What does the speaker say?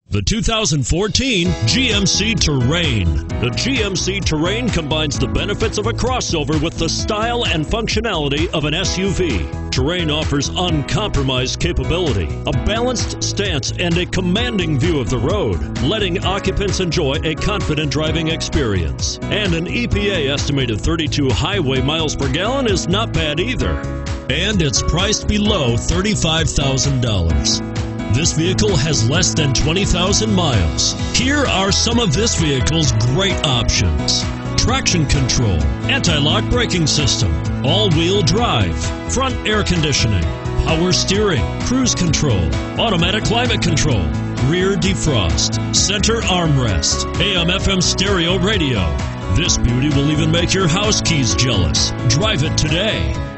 The 2014 GMC Terrain. The GMC Terrain combines the benefits of a crossover with the style and functionality of an SUV. Terrain offers uncompromised capability, a balanced stance, and a commanding view of the road, letting occupants enjoy a confident driving experience. And an EPA estimated 32 highway miles per gallon is not bad either. And it's priced below $35,000. This vehicle has less than 20,000 miles. Here are some of this vehicle's great options: traction control, anti-lock braking system, all-wheel drive, front air conditioning, power steering, cruise control, automatic climate control, rear defrost, center armrest, AM/FM stereo radio. This beauty will even make your house keys jealous. Drive it today.